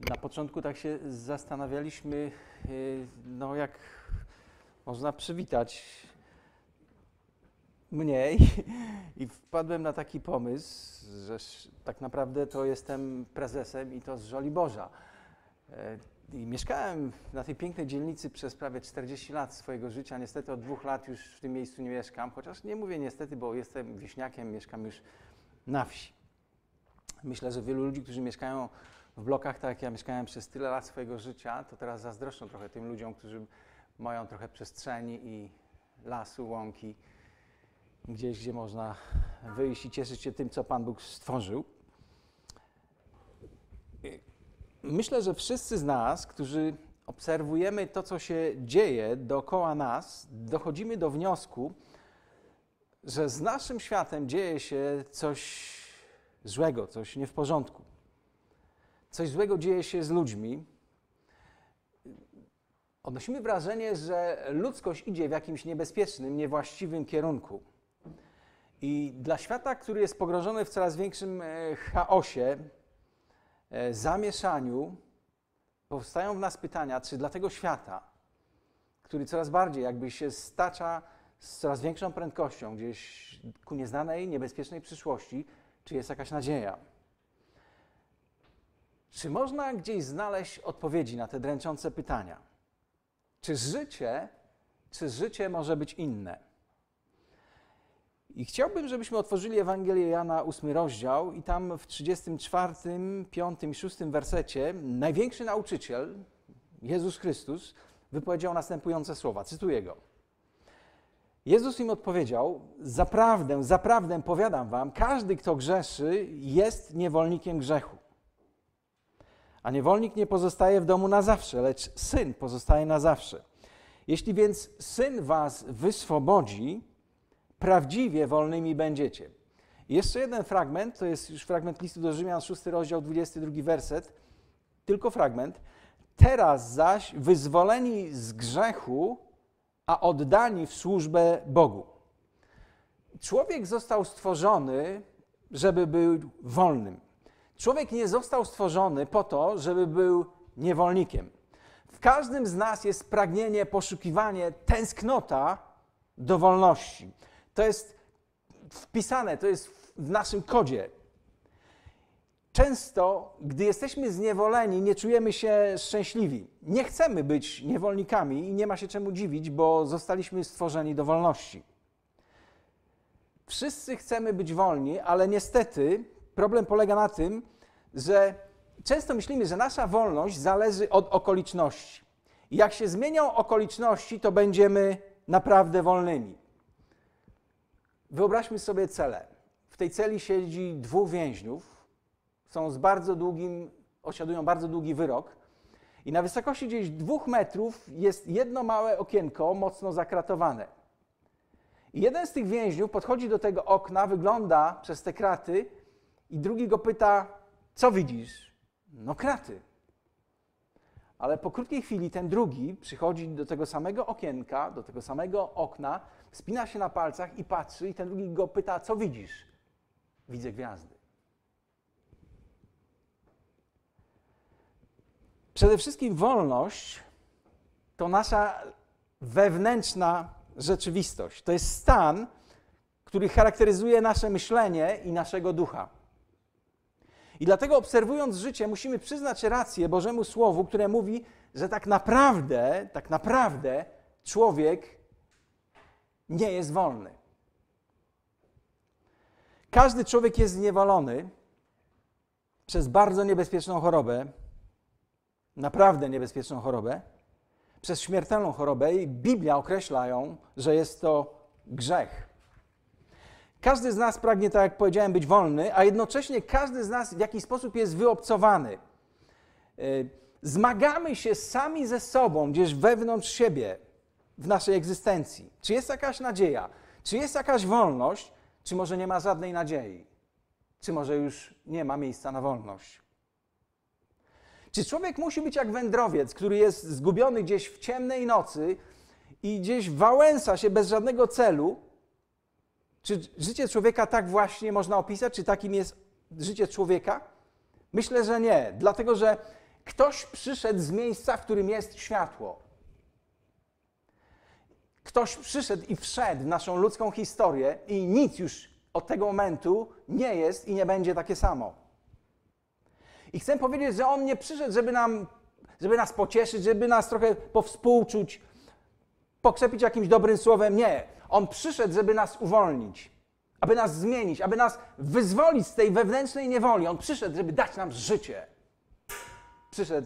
Na początku tak się zastanawialiśmy, no jak można przywitać mnie i wpadłem na taki pomysł, że tak naprawdę to jestem prezesem i to z Żoliborza. I mieszkałem na tej pięknej dzielnicy przez prawie 40 lat swojego życia. Niestety od 2 lat już w tym miejscu nie mieszkam, chociaż nie mówię niestety, bo jestem wieśniakiem, mieszkam już na wsi. Myślę, że wielu ludzi, którzy mieszkają w blokach, tak jak ja mieszkałem przez tyle lat swojego życia, to teraz zazdroszczą trochę tym ludziom, którzy mają trochę przestrzeni i lasu, łąki, gdzieś, gdzie można wyjść i cieszyć się tym, co Pan Bóg stworzył. Myślę, że wszyscy z nas, którzy obserwujemy to, co się dzieje dookoła nas, dochodzimy do wniosku, że z naszym światem dzieje się coś złego, coś nie w porządku. Coś złego dzieje się z ludźmi. Odnosimy wrażenie, że ludzkość idzie w jakimś niebezpiecznym, niewłaściwym kierunku. I dla świata, który jest pogrążony w coraz większym chaosie, zamieszaniu, powstają w nas pytania, czy dla tego świata, który coraz bardziej jakby się stacza z coraz większą prędkością gdzieś ku nieznanej, niebezpiecznej przyszłości, czy jest jakaś nadzieja? Czy można gdzieś znaleźć odpowiedzi na te dręczące pytania? Czy życie może być inne? I chciałbym, żebyśmy otworzyli Ewangelię Jana, 8 rozdział i tam w 34, 5 i 6 wersecie największy nauczyciel, Jezus Chrystus, wypowiedział następujące słowa. Cytuję go. Jezus im odpowiedział: zaprawdę, zaprawdę powiadam wam, każdy, kto grzeszy, jest niewolnikiem grzechu. A niewolnik nie pozostaje w domu na zawsze, lecz Syn pozostaje na zawsze. Jeśli więc Syn was wyswobodzi, prawdziwie wolnymi będziecie. I jeszcze jeden fragment, to jest już fragment listu do Rzymian, 6 rozdział, 22 werset, tylko fragment. Teraz zaś wyzwoleni z grzechu, a oddani w służbę Bogu. Człowiek został stworzony, żeby był wolnym. Człowiek nie został stworzony po to, żeby był niewolnikiem. W każdym z nas jest pragnienie, poszukiwanie, tęsknota do wolności. To jest wpisane, to jest w naszym kodzie. Często, gdy jesteśmy zniewoleni, nie czujemy się szczęśliwi. Nie chcemy być niewolnikami i nie ma się czemu dziwić, bo zostaliśmy stworzeni do wolności. Wszyscy chcemy być wolni, ale niestety problem polega na tym, że często myślimy, że nasza wolność zależy od okoliczności. I jak się zmienią okoliczności, to będziemy naprawdę wolnymi. Wyobraźmy sobie celę. W tej celi siedzi 2 więźniów. Osiadują bardzo długi wyrok i na wysokości gdzieś 2 metrów jest jedno małe okienko, mocno zakratowane. I jeden z tych więźniów podchodzi do tego okna, wygląda przez te kraty i drugi go pyta: co widzisz? No kraty. Ale po krótkiej chwili ten drugi przychodzi do tego samego okienka, do tego samego okna, wspina się na palcach i patrzy i ten drugi go pyta: co widzisz? Widzę gwiazdy. Przede wszystkim wolność to nasza wewnętrzna rzeczywistość. To jest stan, który charakteryzuje nasze myślenie i naszego ducha. I dlatego obserwując życie musimy przyznać rację Bożemu Słowu, które mówi, że tak naprawdę człowiek nie jest wolny. Każdy człowiek jest zniewolony przez bardzo niebezpieczną chorobę, naprawdę niebezpieczną chorobę, przez śmiertelną chorobę i Biblia określa ją, że jest to grzech. Każdy z nas pragnie, tak jak powiedziałem, być wolny, a jednocześnie każdy z nas w jakiś sposób jest wyobcowany. Zmagamy się sami ze sobą, gdzieś wewnątrz siebie, w naszej egzystencji. Czy jest jakaś nadzieja? Czy jest jakaś wolność? Czy może nie ma żadnej nadziei? Czy może już nie ma miejsca na wolność? Czy człowiek musi być jak wędrowiec, który jest zgubiony gdzieś w ciemnej nocy i gdzieś wałęsa się bez żadnego celu? Czy życie człowieka tak właśnie można opisać? Czy takim jest życie człowieka? Myślę, że nie. Dlatego, że Ktoś przyszedł z miejsca, w którym jest światło. Ktoś przyszedł i wszedł w naszą ludzką historię i nic już od tego momentu nie jest i nie będzie takie samo. I chcę powiedzieć, że On nie przyszedł, żeby nas pocieszyć, żeby nas trochę powspółczuć, pokrzepić jakimś dobrym słowem. Nie. On przyszedł, żeby nas uwolnić, aby nas zmienić, aby nas wyzwolić z tej wewnętrznej niewoli. On przyszedł, żeby dać nam życie. Przyszedł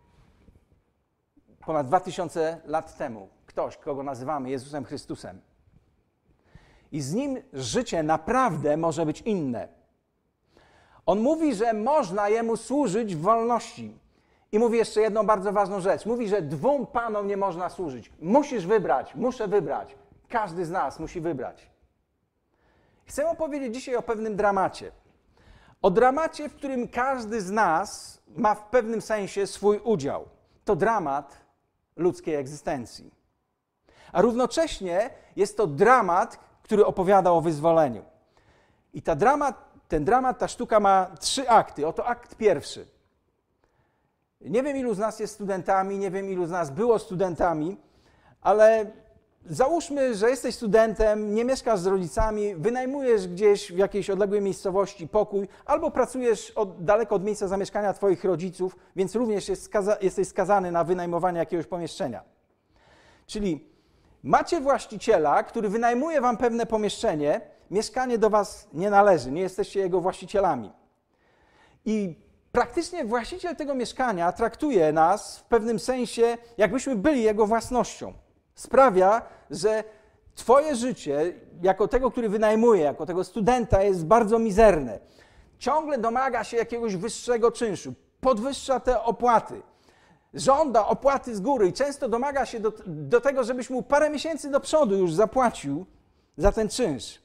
ponad 2000 lat temu. Ktoś, kogo nazywamy Jezusem Chrystusem. I z Nim życie naprawdę może być inne. On mówi, że można Jemu służyć w wolności. I mówi jeszcze jedną bardzo ważną rzecz. Mówi, że dwóm panom nie można służyć. Musisz wybrać, muszę wybrać. Każdy z nas musi wybrać. Chcę opowiedzieć dzisiaj o pewnym dramacie. O dramacie, w którym każdy z nas ma w pewnym sensie swój udział. To dramat ludzkiej egzystencji. A równocześnie jest to dramat, który opowiada o wyzwoleniu. I ta sztuka ma 3 akty. Oto akt pierwszy. Nie wiem, ilu z nas jest studentami, nie wiem, ilu z nas było studentami, ale załóżmy, że jesteś studentem, nie mieszkasz z rodzicami, wynajmujesz gdzieś w jakiejś odległej miejscowości pokój, albo pracujesz daleko od miejsca zamieszkania twoich rodziców, więc również jesteś skazany na wynajmowanie jakiegoś pomieszczenia. Czyli macie właściciela, który wynajmuje wam pewne pomieszczenie, mieszkanie do was nie należy, nie jesteście jego właścicielami. I praktycznie właściciel tego mieszkania traktuje nas w pewnym sensie, jakbyśmy byli jego własnością. Sprawia, że twoje życie, jako tego, który wynajmuje, jako tego studenta, jest bardzo mizerne. Ciągle domaga się jakiegoś wyższego czynszu, podwyższa te opłaty, żąda opłaty z góry i często domaga się do tego, żebyś mu parę miesięcy do przodu już zapłacił za ten czynsz.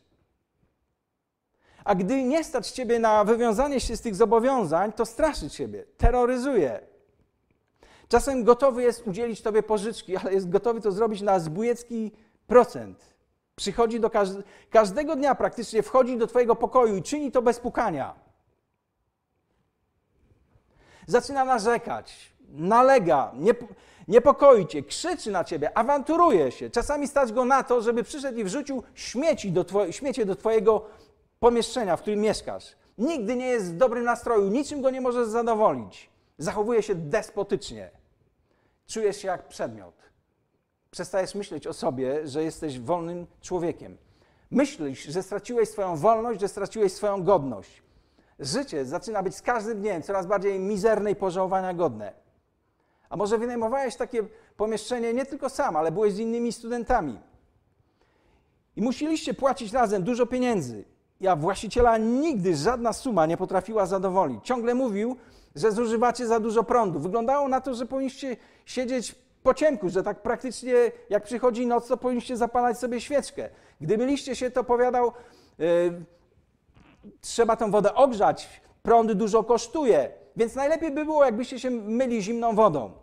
A gdy nie stać ciebie na wywiązanie się z tych zobowiązań, to straszy ciebie, terroryzuje. Czasem gotowy jest udzielić tobie pożyczki, ale jest gotowy to zrobić na zbójecki procent. Przychodzi do każdego dnia praktycznie, wchodzi do twojego pokoju i czyni to bez pukania. Zaczyna narzekać, nalega, niepokoi cię, krzyczy na ciebie, awanturuje się. Czasami stać go na to, żeby przyszedł i wrzucił śmiecie do twojego pomieszczenia, w którym mieszkasz. Nigdy nie jest w dobrym nastroju, niczym go nie możesz zadowolić. Zachowuje się despotycznie. Czujesz się jak przedmiot. Przestajesz myśleć o sobie, że jesteś wolnym człowiekiem. Myślisz, że straciłeś swoją wolność, że straciłeś swoją godność. Życie zaczyna być z każdym dniem coraz bardziej mizerne i pożałowania godne. A może wynajmowałeś takie pomieszczenie nie tylko sam, ale byłeś z innymi studentami. I musieliście płacić razem dużo pieniędzy. A właściciela nigdy żadna suma nie potrafiła zadowolić. Ciągle mówił, że zużywacie za dużo prądu. Wyglądało na to, że powinniście siedzieć po ciemku, że tak praktycznie jak przychodzi noc, to powinniście zapalać sobie świeczkę. Gdy myliście się, to powiadał, trzeba tą wodę ogrzać, prąd dużo kosztuje, więc najlepiej by było, jakbyście się myli zimną wodą.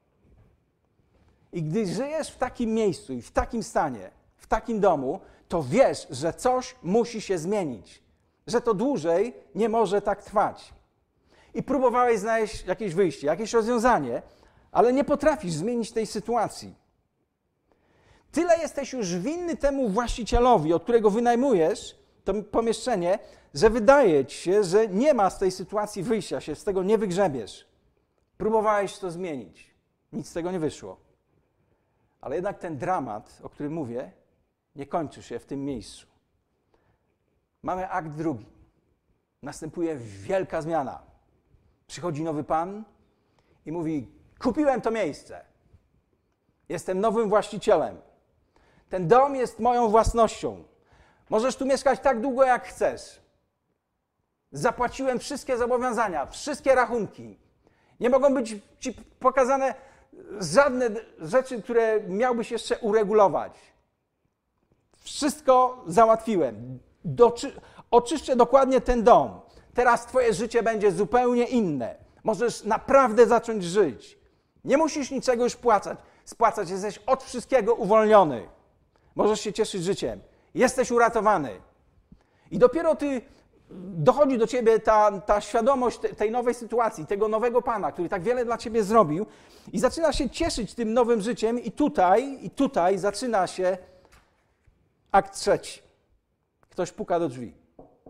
I gdy żyjesz w takim miejscu i w takim stanie, w takim domu, to wiesz, że coś musi się zmienić, że to dłużej nie może tak trwać. I próbowałeś znaleźć jakieś wyjście, jakieś rozwiązanie, ale nie potrafisz zmienić tej sytuacji. Tyle jesteś już winny temu właścicielowi, od którego wynajmujesz to pomieszczenie, że wydaje ci się, że nie ma z tej sytuacji wyjścia, się z tego nie wygrzebiesz. Próbowałeś to zmienić, nic z tego nie wyszło. Ale jednak ten dramat, o którym mówię, nie kończy się w tym miejscu. Mamy akt drugi. Następuje wielka zmiana. Przychodzi nowy pan i mówi: kupiłem to miejsce. Jestem nowym właścicielem. Ten dom jest moją własnością. Możesz tu mieszkać tak długo, jak chcesz. Zapłaciłem wszystkie zobowiązania, wszystkie rachunki. Nie mogą być ci pokazane żadne rzeczy, które miałbyś jeszcze uregulować. Wszystko załatwiłem. Oczyszczę dokładnie ten dom. Teraz twoje życie będzie zupełnie inne. Możesz naprawdę zacząć żyć. Nie musisz niczego już spłacać. Jesteś od wszystkiego uwolniony. Możesz się cieszyć życiem. Jesteś uratowany. I dopiero ty dochodzi do ciebie ta świadomość tej nowej sytuacji, tego nowego Pana, który tak wiele dla ciebie zrobił i zaczynasz się cieszyć tym nowym życiem i tutaj zaczyna się akt trzeci. Ktoś puka do drzwi.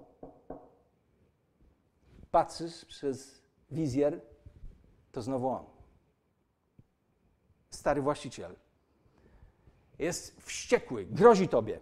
Patrzysz przez wizjer, to znowu on. Stary właściciel. Jest wściekły, grozi tobie.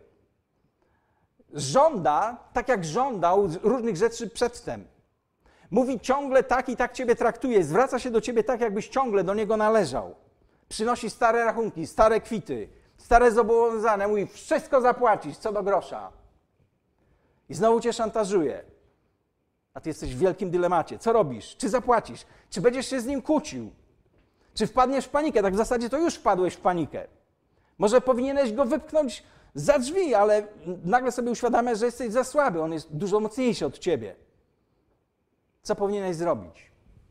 Żąda, tak jak żądał różnych rzeczy przedtem. Mówi ciągle tak i tak ciebie traktuje. Zwraca się do ciebie tak, jakbyś ciągle do niego należał. Przynosi stare rachunki, stare kwity, stare zobowiązania. Mówi, wszystko zapłacisz, co do grosza. I znowu cię szantażuje. A ty jesteś w wielkim dylemacie. Co robisz? Czy zapłacisz? Czy będziesz się z nim kłócił? Czy wpadniesz w panikę? Tak w zasadzie to już wpadłeś w panikę. Może powinieneś go wypchnąć za drzwi, ale nagle sobie uświadamiasz, że jesteś za słaby. On jest dużo mocniejszy od ciebie. Co powinieneś zrobić?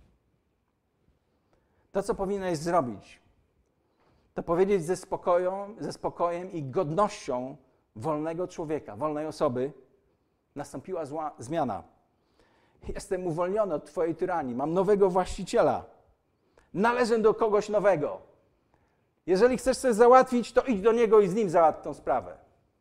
To, co powinieneś zrobić, to powiedzieć ze spokojem i godnością wolnego człowieka, wolnej osoby, nastąpiła zła zmiana. Jestem uwolniony od twojej tyranii, mam nowego właściciela. Należę do kogoś nowego. Jeżeli chcesz coś załatwić, to idź do niego i z nim załatw tą sprawę.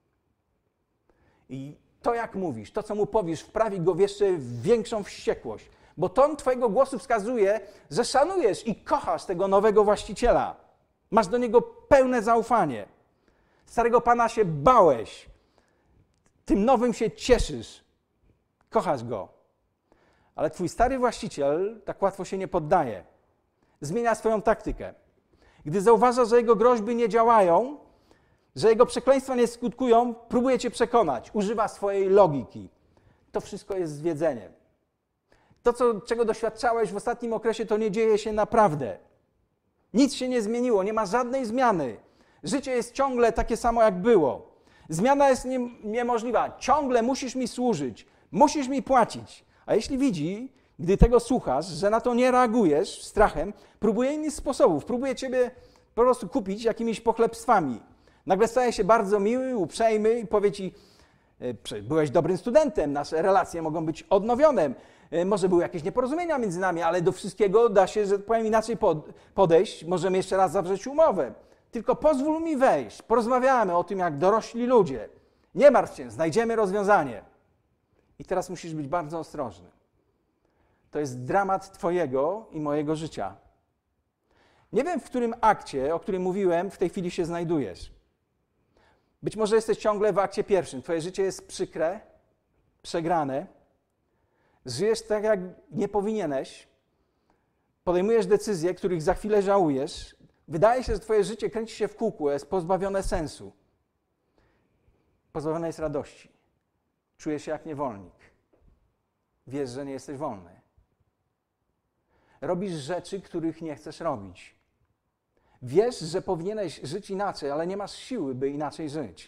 I to, jak mówisz, to, co mu powiesz, wprawi go w jeszcze większą wściekłość. Bo ton twojego głosu wskazuje, że szanujesz i kochasz tego nowego właściciela. Masz do niego pełne zaufanie. Starego Pana się bałeś. Tym nowym się cieszysz. Kochasz go. Ale twój stary właściciel tak łatwo się nie poddaje. Zmienia swoją taktykę. Gdy zauważa, że jego groźby nie działają, że jego przekleństwa nie skutkują, próbuje cię przekonać. Używa swojej logiki. To wszystko jest zwiedzeniem. To, czego doświadczałeś w ostatnim okresie, to nie dzieje się naprawdę. Nic się nie zmieniło, nie ma żadnej zmiany. Życie jest ciągle takie samo, jak było. Zmiana jest niemożliwa. Ciągle musisz mi służyć, musisz mi płacić. A jeśli widzi, gdy tego słuchasz, że na to nie reagujesz strachem, próbuje innych sposobów, próbuje ciebie po prostu kupić jakimiś pochlebstwami. Nagle staje się bardzo miły, uprzejmy i powie ci, byłeś dobrym studentem, nasze relacje mogą być odnowione, może były jakieś nieporozumienia między nami, ale do wszystkiego da się, że powiem inaczej, podejść, możemy jeszcze raz zawrzeć umowę. Tylko pozwól mi wejść, porozmawiamy o tym, jak dorośli ludzie. Nie martw się, znajdziemy rozwiązanie. I teraz musisz być bardzo ostrożny. To jest dramat twojego i mojego życia. Nie wiem, w którym akcie, o którym mówiłem, w tej chwili się znajdujesz. Być może jesteś ciągle w akcie pierwszym. Twoje życie jest przykre, przegrane. Żyjesz tak, jak nie powinieneś. Podejmujesz decyzje, których za chwilę żałujesz. Wydaje się, że twoje życie kręci się w kółku, jest pozbawione sensu. Pozbawione jest radości. Czujesz się jak niewolnik. Wiesz, że nie jesteś wolny. Robisz rzeczy, których nie chcesz robić. Wiesz, że powinieneś żyć inaczej, ale nie masz siły, by inaczej żyć.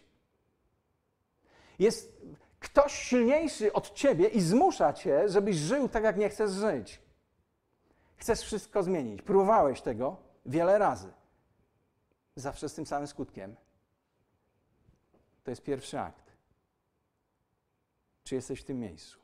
Jest ktoś silniejszy od ciebie i zmusza cię, żebyś żył tak, jak nie chcesz żyć. Chcesz wszystko zmienić. Próbowałeś tego wiele razy. Zawsze z tym samym skutkiem. To jest pierwszy akt. Czy jesteś w tym miejscu?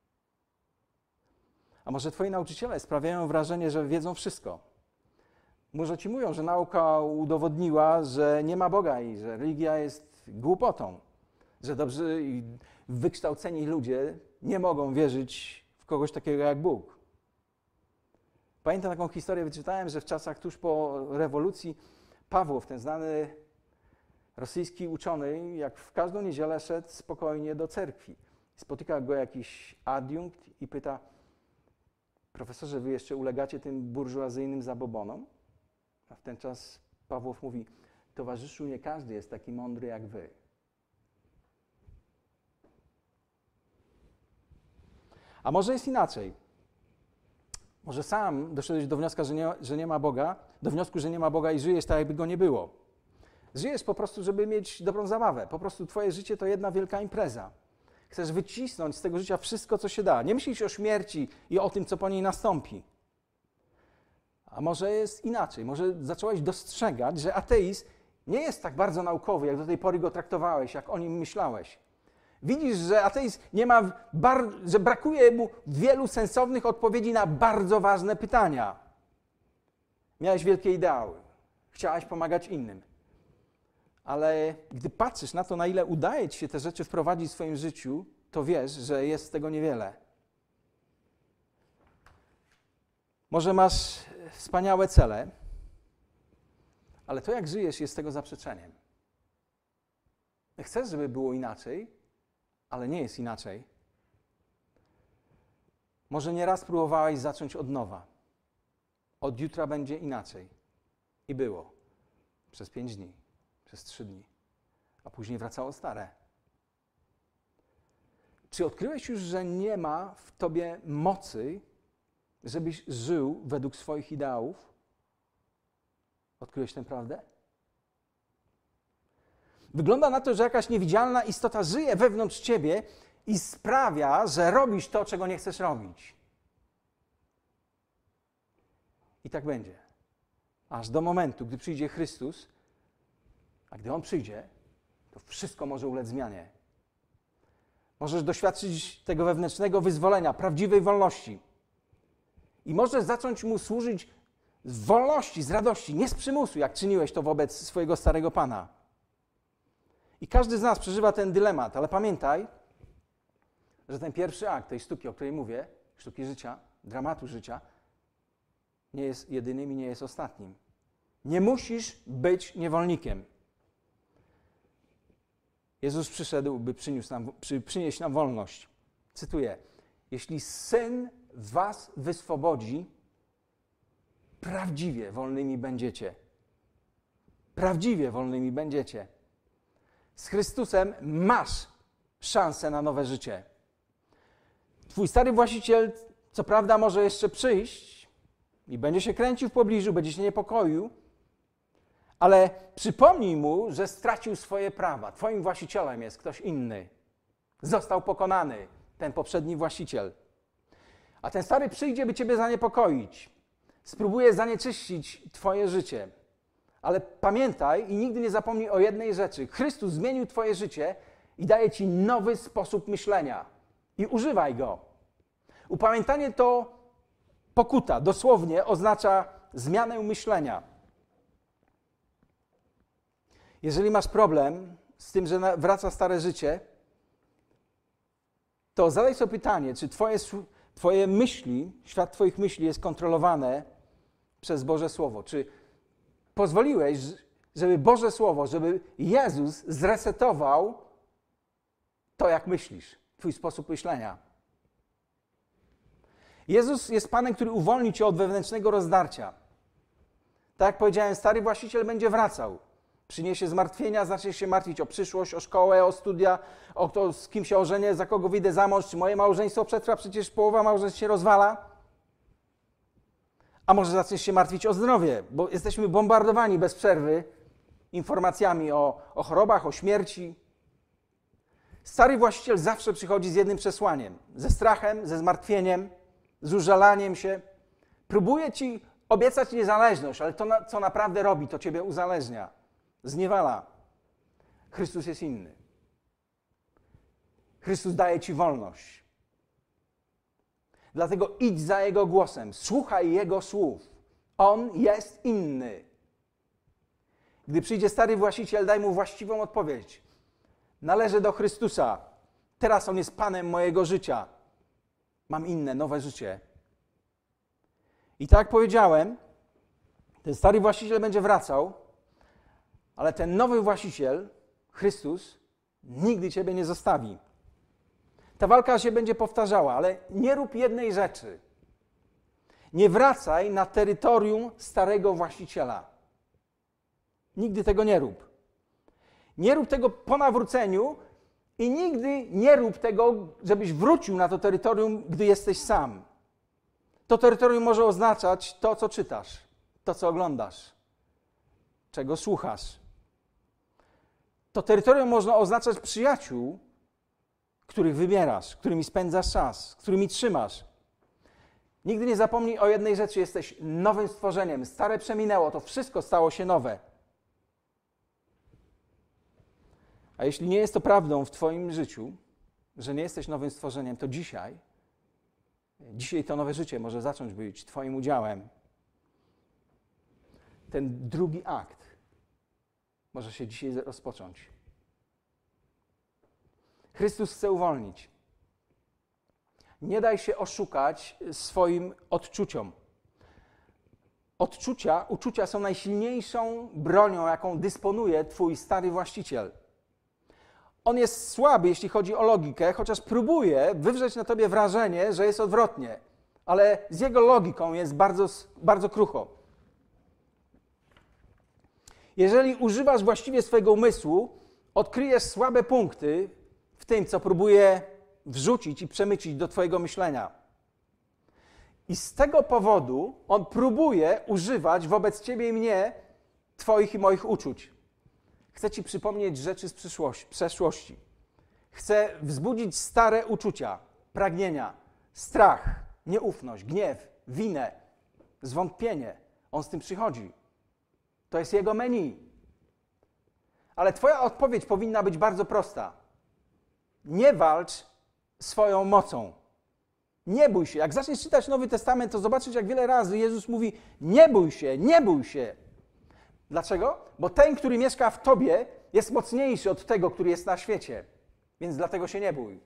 A może twoi nauczyciele sprawiają wrażenie, że wiedzą wszystko? Może ci mówią, że nauka udowodniła, że nie ma Boga i że religia jest głupotą, że dobrzy i wykształceni ludzie nie mogą wierzyć w kogoś takiego jak Bóg. Pamiętam taką historię, wyczytałem, że w czasach tuż po rewolucji Pawłow, ten znany rosyjski uczony, jak w każdą niedzielę szedł spokojnie do cerkwi. Spotyka go jakiś adiunkt i pyta: profesorze, wy jeszcze ulegacie tym burżuazyjnym zabobonom? A w ten czas Pawłow mówi: towarzyszu, nie każdy jest taki mądry jak wy. A może jest inaczej? Może sam doszedłeś do wniosku, że nie ma Boga, i żyjesz tak, jakby go nie było. Żyjesz po prostu, żeby mieć dobrą zabawę. Po prostu twoje życie to jedna wielka impreza. Chcesz wycisnąć z tego życia wszystko, co się da. Nie myślisz o śmierci i o tym, co po niej nastąpi. A może jest inaczej. Może zacząłeś dostrzegać, że ateizm nie jest tak bardzo naukowy, jak do tej pory go traktowałeś, jak o nim myślałeś. Widzisz, że ateizm nie ma, że brakuje mu wielu sensownych odpowiedzi na bardzo ważne pytania. Miałeś wielkie ideały, chciałaś pomagać innym, ale gdy patrzysz na to, na ile udaje ci się te rzeczy wprowadzić w swoim życiu, to wiesz, że jest z tego niewiele. Może masz wspaniałe cele, ale to, jak żyjesz, jest tego zaprzeczeniem. Chcesz, żeby było inaczej, ale nie jest inaczej. Może nieraz próbowałeś zacząć od nowa. Od jutra będzie inaczej. I było. Przez 5 dni, przez 3 dni. A później wracało stare. Czy odkryłeś już, że nie ma w tobie mocy, żebyś żył według swoich ideałów? Odkryłeś tę prawdę? Wygląda na to, że jakaś niewidzialna istota żyje wewnątrz ciebie i sprawia, że robisz to, czego nie chcesz robić. I tak będzie. Aż do momentu, gdy przyjdzie Chrystus, a gdy On przyjdzie, to wszystko może ulec zmianie. Możesz doświadczyć tego wewnętrznego wyzwolenia, prawdziwej wolności. I możesz zacząć Mu służyć z wolności, z radości, nie z przymusu, jak czyniłeś to wobec swojego starego Pana. I każdy z nas przeżywa ten dylemat, ale pamiętaj, że ten pierwszy akt tej sztuki, o której mówię, sztuki życia, dramatu życia, nie jest jedynym i nie jest ostatnim. Nie musisz być niewolnikiem. Jezus przyszedł, by przynieść nam wolność. Cytuję: jeśli Syn was wyswobodzi, prawdziwie wolnymi będziecie. Prawdziwie wolnymi będziecie. Z Chrystusem masz szansę na nowe życie. Twój stary właściciel, co prawda, może jeszcze przyjść i będzie się kręcił w pobliżu, będzie się niepokoił, ale przypomnij mu, że stracił swoje prawa. Twoim właścicielem jest ktoś inny. Został pokonany ten poprzedni właściciel. A ten stary przyjdzie, by ciebie zaniepokoić. Spróbuje zanieczyścić twoje życie. Ale pamiętaj i nigdy nie zapomnij o jednej rzeczy. Chrystus zmienił twoje życie i daje ci nowy sposób myślenia. I używaj go. Upamiętanie to pokuta. Dosłownie oznacza zmianę myślenia. Jeżeli masz problem z tym, że wraca stare życie, to zadaj sobie pytanie, czy twoje myśli, świat twoich myśli jest kontrolowane przez Boże Słowo. Czy pozwoliłeś, żeby Boże Słowo, żeby Jezus zresetował to, jak myślisz, twój sposób myślenia. Jezus jest Panem, który uwolni cię od wewnętrznego rozdarcia. Tak jak powiedziałem, stary właściciel będzie wracał. Przyniesie zmartwienia, zacznie się martwić o przyszłość, o szkołę, o studia, o to, z kim się ożenię, za kogo wyjdę za mąż, czy moje małżeństwo przetrwa, przecież połowa małżeństw się rozwala. A może zaczniesz się martwić o zdrowie, bo jesteśmy bombardowani bez przerwy informacjami o chorobach, o śmierci. Stary właściciel zawsze przychodzi z jednym przesłaniem. Ze strachem, ze zmartwieniem, z użalaniem się. Próbuje ci obiecać niezależność, ale to, co naprawdę robi, to ciebie uzależnia. Zniewala. Chrystus jest inny. Chrystus daje ci wolność. Dlatego idź za Jego głosem, słuchaj Jego słów. On jest inny. Gdy przyjdzie stary właściciel, daj mu właściwą odpowiedź. Należę do Chrystusa. Teraz On jest Panem mojego życia. Mam inne, nowe życie. I tak jak powiedziałem, ten stary właściciel będzie wracał, ale ten nowy właściciel, Chrystus, nigdy ciebie nie zostawi. Ta walka się będzie powtarzała, ale nie rób jednej rzeczy. Nie wracaj na terytorium starego właściciela. Nigdy tego nie rób. Nie rób tego po nawróceniu i nigdy nie rób tego, żebyś wrócił na to terytorium, gdy jesteś sam. To terytorium może oznaczać to, co czytasz, to, co oglądasz, czego słuchasz. To terytorium można oznaczać przyjaciół, których wybierasz, którymi spędzasz czas, z którymi trzymasz. Nigdy nie zapomnij o jednej rzeczy. Jesteś nowym stworzeniem. Stare przeminęło, to wszystko stało się nowe. A jeśli nie jest to prawdą w twoim życiu, że nie jesteś nowym stworzeniem, to dzisiaj to nowe życie może zacząć być Twoim udziałem. Ten drugi akt może się dzisiaj rozpocząć. Chrystus chce uwolnić. Nie daj się oszukać swoim odczuciom. Uczucia są najsilniejszą bronią, jaką dysponuje Twój stary właściciel. On jest słaby, jeśli chodzi o logikę, chociaż próbuje wywrzeć na Tobie wrażenie, że jest odwrotnie. Ale z jego logiką jest bardzo, bardzo krucho. Jeżeli używasz właściwie swojego umysłu, odkryjesz słabe punkty w tym, co próbuje wrzucić i przemycić do Twojego myślenia. I z tego powodu on próbuje używać wobec Ciebie i mnie Twoich i moich uczuć. Chce Ci przypomnieć rzeczy z przeszłości. Chce wzbudzić stare uczucia, pragnienia, strach, nieufność, gniew, winę, zwątpienie. On z tym przychodzi. To jest jego menu. Ale Twoja odpowiedź powinna być bardzo prosta. Nie walcz swoją mocą. Nie bój się. Jak zaczniesz czytać Nowy Testament, to zobaczysz, jak wiele razy Jezus mówi: nie bój się, nie bój się. Dlaczego? Bo ten, który mieszka w Tobie, jest mocniejszy od tego, który jest na świecie. Więc dlatego się nie bój.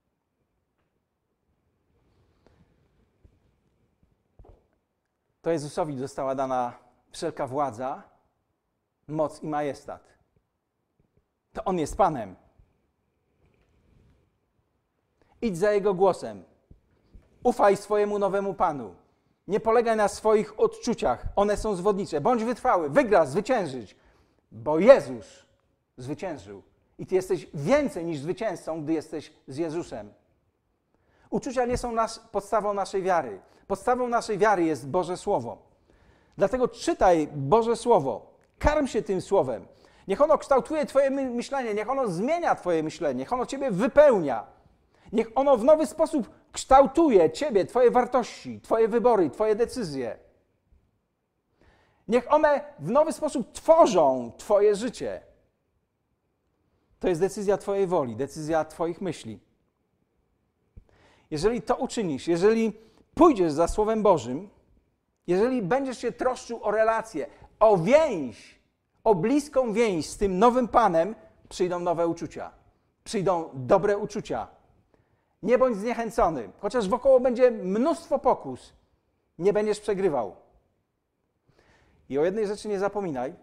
To Jezusowi została dana wszelka władza, moc i majestat. To On jest Panem. Idź za Jego głosem. Ufaj swojemu nowemu Panu. Nie polegaj na swoich odczuciach. One są zwodnicze. Bądź wytrwały. Wygrasz, zwyciężyć. Bo Jezus zwyciężył. I Ty jesteś więcej niż zwycięzcą, gdy jesteś z Jezusem. Uczucia nie są podstawą naszej wiary. Podstawą naszej wiary jest Boże Słowo. Dlatego czytaj Boże Słowo. Karm się tym Słowem. Niech ono kształtuje Twoje myślenie. Niech ono zmienia Twoje myślenie. Niech ono Ciebie wypełnia. Niech ono w nowy sposób kształtuje Ciebie, Twoje wartości, Twoje wybory, Twoje decyzje. Niech one w nowy sposób tworzą Twoje życie. To jest decyzja Twojej woli, decyzja Twoich myśli. Jeżeli to uczynisz, jeżeli pójdziesz za Słowem Bożym, jeżeli będziesz się troszczył o relacje, o więź, o bliską więź z tym nowym Panem, przyjdą nowe uczucia. Przyjdą dobre uczucia. Nie bądź zniechęcony, chociaż wokoło będzie mnóstwo pokus, nie będziesz przegrywał. I o jednej rzeczy nie zapominaj.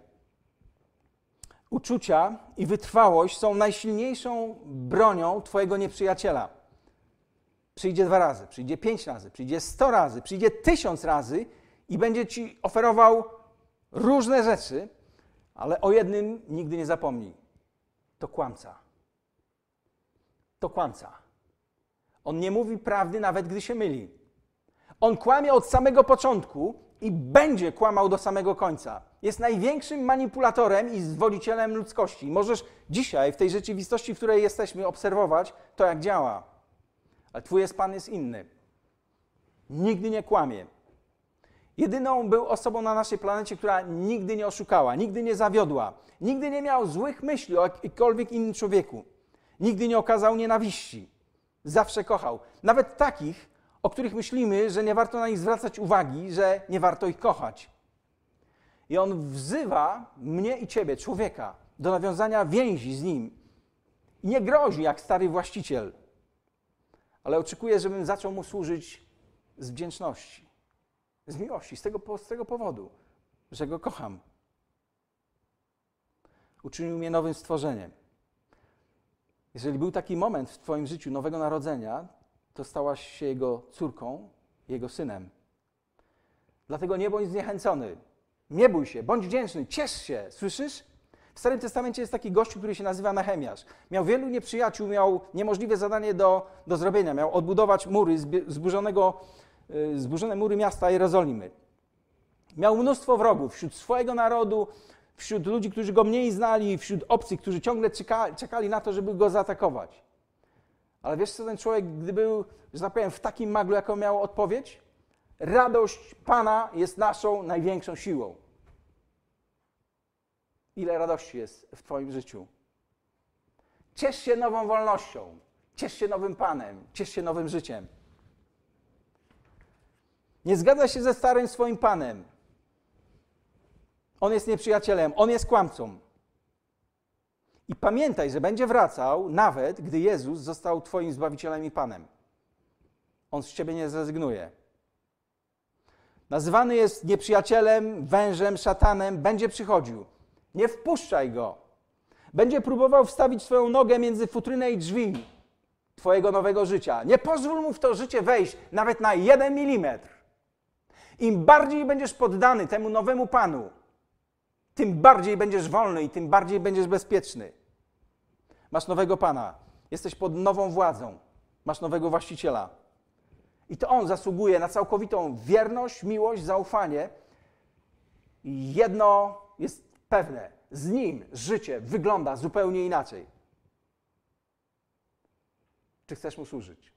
Uczucia i wytrwałość są najsilniejszą bronią Twojego nieprzyjaciela. Przyjdzie 2 razy, przyjdzie 5 razy, przyjdzie 100 razy, przyjdzie 1000 razy i będzie Ci oferował różne rzeczy, ale o jednym nigdy nie zapomnij. To kłamca. To kłamca. On nie mówi prawdy, nawet gdy się myli. On kłamie od samego początku i będzie kłamał do samego końca. Jest największym manipulatorem i zwodzicielem ludzkości. Możesz dzisiaj, w tej rzeczywistości, w której jesteśmy, obserwować to, jak działa. Ale Twój Pan jest inny. Nigdy nie kłamie. Jedyną był osobą na naszej planecie, która nigdy nie oszukała, nigdy nie zawiodła, nigdy nie miał złych myśli o jakimkolwiek innym człowieku. Nigdy nie okazał nienawiści. Zawsze kochał. Nawet takich, o których myślimy, że nie warto na nich zwracać uwagi, że nie warto ich kochać. I On wzywa mnie i Ciebie, człowieka, do nawiązania więzi z Nim. I nie grozi jak stary właściciel, ale oczekuje, żebym zaczął Mu służyć z wdzięczności, z miłości, z tego powodu, że Go kocham. Uczynił mnie nowym stworzeniem. Jeżeli był taki moment w Twoim życiu nowego narodzenia, to stałaś się Jego córką, Jego synem. Dlatego nie bądź zniechęcony. Nie bój się, bądź wdzięczny, ciesz się. Słyszysz? W Starym Testamencie jest taki gościu, który się nazywa Nehemiasz. Miał wielu nieprzyjaciół, miał niemożliwe zadanie do zrobienia. Miał odbudować mury, zburzone mury miasta Jerozolimy. Miał mnóstwo wrogów wśród swojego narodu, wśród ludzi, którzy go mniej znali, wśród obcych, którzy ciągle czekali na to, żeby go zaatakować. Ale wiesz co, ten człowiek, gdy był, że tak powiem, w takim maglu, jaką miał odpowiedź? Radość Pana jest naszą największą siłą. Ile radości jest w Twoim życiu? Ciesz się nową wolnością. Ciesz się nowym Panem, ciesz się nowym życiem. Nie zgadza się ze starym swoim Panem. On jest nieprzyjacielem, on jest kłamcą. I pamiętaj, że będzie wracał nawet, gdy Jezus został twoim Zbawicielem i Panem. On z ciebie nie zrezygnuje. Nazywany jest nieprzyjacielem, wężem, szatanem, będzie przychodził. Nie wpuszczaj go. Będzie próbował wstawić swoją nogę między futrynę i drzwi twojego nowego życia. Nie pozwól mu w to życie wejść nawet na 1 milimetr. Im bardziej będziesz poddany temu nowemu Panu, tym bardziej będziesz wolny i tym bardziej będziesz bezpieczny. Masz nowego Pana. Jesteś pod nową władzą. Masz nowego właściciela. I to On zasługuje na całkowitą wierność, miłość, zaufanie. I jedno jest pewne. Z Nim życie wygląda zupełnie inaczej. Czy chcesz Mu służyć?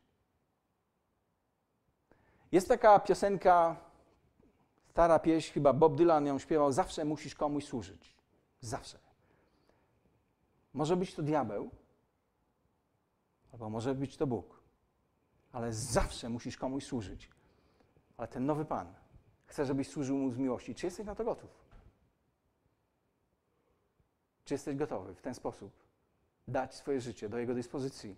Jest taka piosenka, stara pieśń, chyba Bob Dylan ją śpiewał, zawsze musisz komuś służyć. Zawsze. Może być to diabeł, albo może być to Bóg. Ale zawsze musisz komuś służyć. Ale ten nowy Pan chce, żebyś służył Mu z miłości. Czy jesteś na to gotów? Czy jesteś gotowy w ten sposób dać swoje życie do Jego dyspozycji?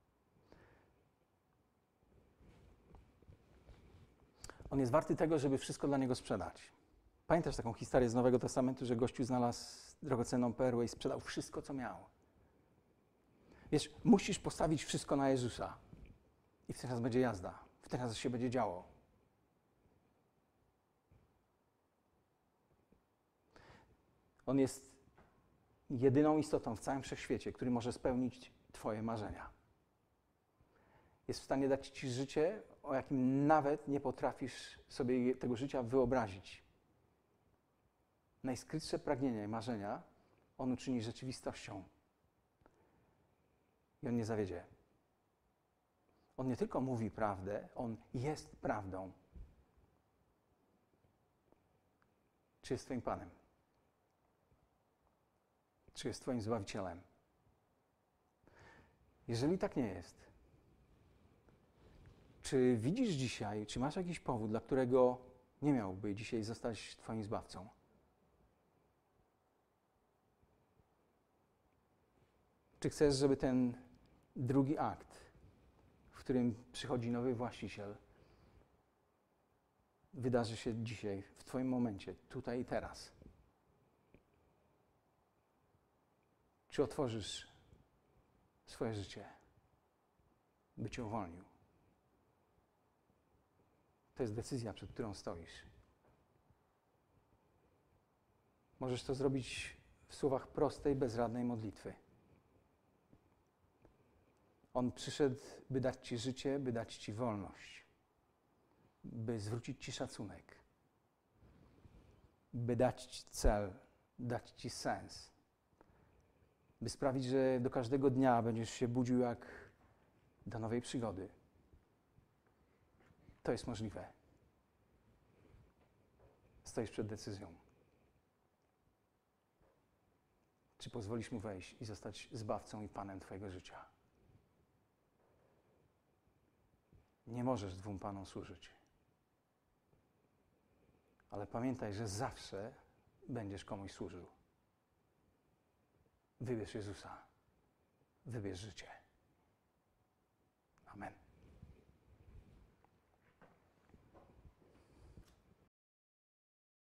On jest warty tego, żeby wszystko dla Niego sprzedać. Pamiętasz taką historię z Nowego Testamentu, że gościu znalazł drogocenną perłę i sprzedał wszystko, co miał. Wiesz, musisz postawić wszystko na Jezusa. I wtedy będzie jazda. Wtedy się będzie działo. On jest jedyną istotą w całym wszechświecie, który może spełnić twoje marzenia. Jest w stanie dać ci życie, o jakim nawet nie potrafisz sobie tego życia wyobrazić. Najskrytsze pragnienia i marzenia On uczyni rzeczywistością. I On nie zawiedzie. On nie tylko mówi prawdę, On jest prawdą. Czy jest twoim Panem? Czy jest twoim Zbawicielem? Jeżeli tak nie jest, czy widzisz dzisiaj, czy masz jakiś powód, dla którego nie miałby dzisiaj zostać twoim Zbawcą? Czy chcesz, żeby ten drugi akt, w którym przychodzi nowy właściciel, wydarzy się dzisiaj, w twoim momencie, tutaj i teraz? Czy otworzysz swoje życie, by cię uwolnił? To jest decyzja, przed którą stoisz. Możesz to zrobić w słowach prostej, bezradnej modlitwy. On przyszedł, by dać ci życie, by dać ci wolność, by zwrócić ci szacunek, by dać ci cel, dać ci sens, by sprawić, że do każdego dnia będziesz się budził jak do nowej przygody. To jest możliwe. Stoisz przed decyzją. Czy pozwolisz Mu wejść i zostać Zbawcą i Panem twojego życia? Nie możesz dwóm Panom służyć. Ale pamiętaj, że zawsze będziesz komuś służył. Wybierz Jezusa. Wybierz życie. Amen.